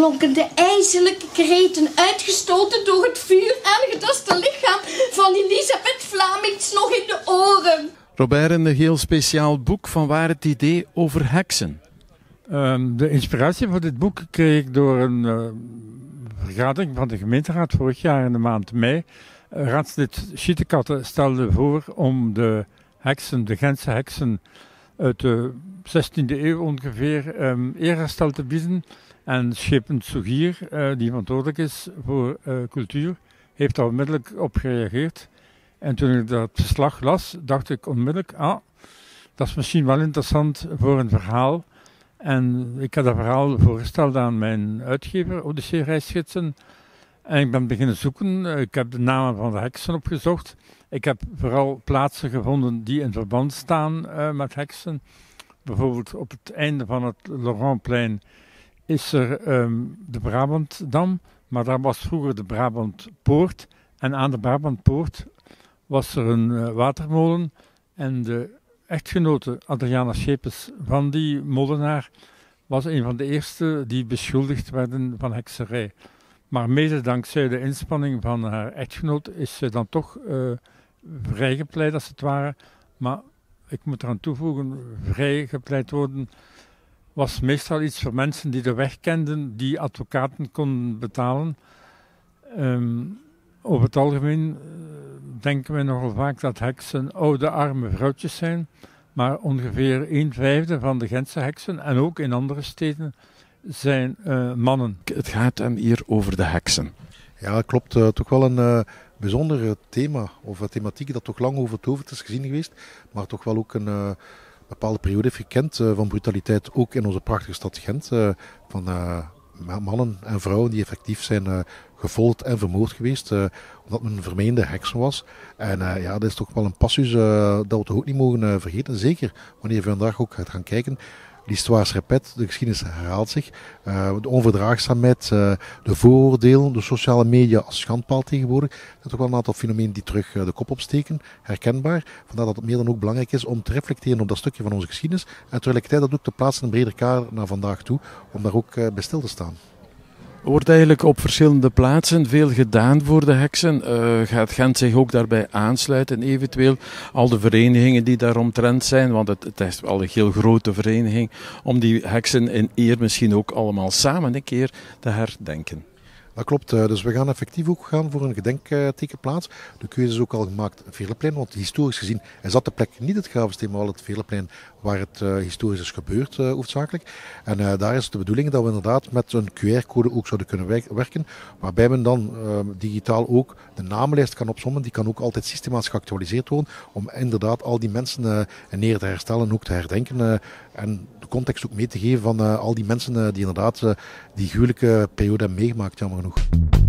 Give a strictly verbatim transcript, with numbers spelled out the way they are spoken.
klonken de ijselijke kreten uitgestoten door het vuur aangedoste lichaam van Elisabeth Vlamings nog in de oren. Robert, een heel speciaal boek. Van waar het idee over heksen? Um, de inspiratie voor dit boek kreeg ik door een uh, vergadering van de gemeenteraad vorig jaar in de maand mei. Uh, raadslid Schietekatten stelde voor om de heksen, de Gentse heksen uit de zestiende eeuw ongeveer, um, eerherstel te bieden. En Schepen Sougier, uh, die verantwoordelijk is voor uh, cultuur, heeft daar onmiddellijk op gereageerd. En toen ik dat verslag las, dacht ik onmiddellijk, ah, dat is misschien wel interessant voor een verhaal. En ik heb dat verhaal voorgesteld aan mijn uitgever, Odyssee Reisgidsen. En ik ben beginnen zoeken. Ik heb de namen van de heksen opgezocht. Ik heb vooral plaatsen gevonden die in verband staan uh, met heksen. Bijvoorbeeld op het einde van het Laurentplein is er um, de Brabantdam, maar daar was vroeger de Brabantpoort. En aan de Brabantpoort was er een uh, watermolen en de echtgenote Adriana Schepens van die molenaar was een van de eerste die beschuldigd werden van hekserij. Maar mede dankzij de inspanning van haar echtgenoot is ze dan toch uh, vrijgepleit als het ware. Maar ik moet eraan toevoegen, vrijgepleit worden was meestal iets voor mensen die de weg kenden, die advocaten konden betalen. Um, over het algemeen uh, denken we nogal vaak dat heksen oude, arme vrouwtjes zijn. Maar ongeveer een vijfde van de Gentse heksen, en ook in andere steden, zijn uh, mannen. Het gaat hem hier over de heksen. Ja, dat klopt. Uh, toch wel een uh, bijzonder thema, of een thematiek dat toch lang over het hoofd is gezien geweest, maar toch wel ook een uh, bepaalde periode heeft gekend uh, van brutaliteit, ook in onze prachtige stad Gent, uh, van uh, mannen en vrouwen die effectief zijn uh, gefolterd en vermoord geweest, uh, omdat men een vermeende heksen was. En uh, ja, dat is toch wel een passus uh, dat we toch ook niet mogen uh, vergeten, zeker wanneer we vandaag ook gaan kijken. L'histoire se répète, de geschiedenis herhaalt zich. Uh, de onverdraagzaamheid, uh, de vooroordelen, de sociale media als schandpaal tegenwoordig. Dat zijn toch wel een aantal fenomenen die terug uh, de kop opsteken, herkenbaar. Vandaar dat het meer dan ook belangrijk is om te reflecteren op dat stukje van onze geschiedenis. En tegelijkertijd dat ook te plaatsen in een breder kader naar vandaag toe, om daar ook uh, bij stil te staan. Er wordt eigenlijk op verschillende plaatsen veel gedaan voor de heksen. Uh, gaat Gent zich ook daarbij aansluiten, eventueel al de verenigingen die daaromtrent zijn, want het, het is wel een heel grote vereniging, om die heksen in eer misschien ook allemaal samen een keer te herdenken. Dat klopt, dus we gaan effectief ook gaan voor een gedenktekenplaats. De keuze is ook al gemaakt, Veerleplein, want historisch gezien is dat de plek niet het Gravensteen, maar wel het Veerleplein waar het uh, historisch is gebeurd, uh, hoofdzakelijk. En uh, daar is de bedoeling dat we inderdaad met een Q R-code ook zouden kunnen werken, waarbij men dan uh, digitaal ook de namenlijst kan opzommen. Die kan ook altijd systematisch geactualiseerd worden, om inderdaad al die mensen uh, in ere te herstellen en ook te herdenken. Uh, en de context ook mee te geven van uh, al die mensen uh, die inderdaad uh, die gruwelijke periode hebben meegemaakt, jammer genoeg.